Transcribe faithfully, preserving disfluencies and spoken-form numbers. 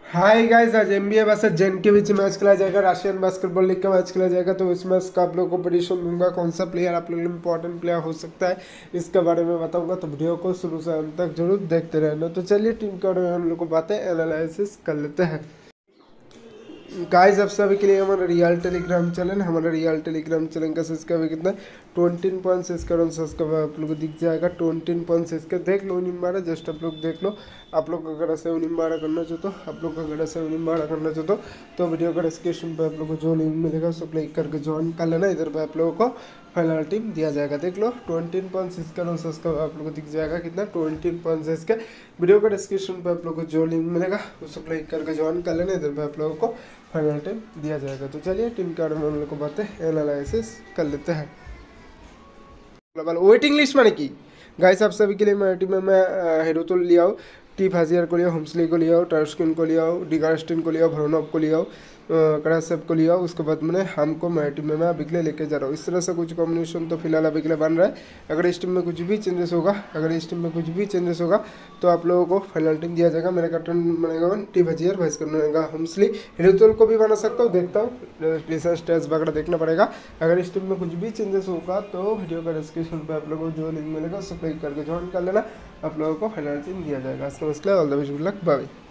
हाय guys, आज NBA versus जेन के बीच मैच खेला जाएगा। रशियन बास्केटबॉल लीग का मैच खेला जाएगा। तो इस मैच का आप लोगों को प्रेडिक्शन दूंगा, कौन सा प्लेयर आप लोगों के लिए इंपॉर्टेंट प्लेयर हो सकता है इसके बारे में बताऊंगा। तो वीडियो को शुरू से अंत तक जरूर देखते रहना। तो चलिए टीम के बारे में हम लोग को बातें एनालिसिस कर लेते हैं। गाइस, आप सभी के लिए हमारा रियल टेलीग्राम चैनल हमारा रियल टेलीग्राम चैनल का सब्सक्राइबर कितना ट्वेंटी पॉइंट सब्सक्राइब सब्सक्राइबर आप लोग को दिख जाएगा। ट्वेंटी पॉइंट सब्सक्राइब देख लो, निम्बारा जस्ट आप लोग देख लो। आप लोग अगर ऐसे निम्बारा करना चाहते हो आप लोग अगर ऐसे निम्बारा करना चाहते हो तो वीडियो का डिस्क्रिप्शन पे आप लोग को जो लिंक मिलेगा उसको क्लिक करके ज्वाइन कर लेना। इधर पे आप लोगों को फाइनल टीम दिया जाएगा। देख लो, ट्वेंटी पॉइंट सब्सक्राइब सब्सक्राइब आप लोग को दिख जाएगा कितना ट्वेंटी पॉइंट सब्सक्राइब। वीडियो का डिस्क्रिप्शन पे आप लोग को जो लिंक मिलेगा उसको क्लिक करके ज्वाइन कर लेना। इधर पे आप लोगों को फाइनल टीम दिया जाएगा। तो चलिए टीम के बारे में हम लोग को बातें एनालिसिस कर लेते हैं। वेटिंग लिस्ट माने की गाइस, आप सभी के लिए मेरी टीम में मैं हेरोतुल लिया हूँ, टी फाजियर को लिया, होम्सली को लिया, टर्स्किन को लिया, डिगास्टिन को लिया, भरोनोव को लिया, करासेव को लिया। उसके बाद मैंने हमको मेरी टीम में मैं अबिगले लेके जा रहा हूँ। इस तरह से कुछ कॉम्बिनेशन तो फिलहाल अबिगले बन रहा है। अगर इस टीम में कुछ भी चेंजेस होगा अगर इस टीम में कुछ भी चेंजेस होगा तो आप लोगों को फाइनल टीम दिया जाएगा। मेरा कैप्टन बनेगा टी फाजियर, वाइस कैप्टन बनेगा होम्सली। हेरोतुल को भी बना सकता हूँ, देखता हूँ रिसेंट स्टेट्स वगैरह देखना पड़ेगा। अगर इस टीम में कुछ भी चेंजेस होगा तो वीडियो का डिस्क्रिप्शन पे आप लोगों को जो लिंक मिलेगा उसको क्लिक करके ज्वाइन कर लेना। आप लोगों को फाइनल टीम दिया जाएगा। इसका मसला all the best, good luck, bye.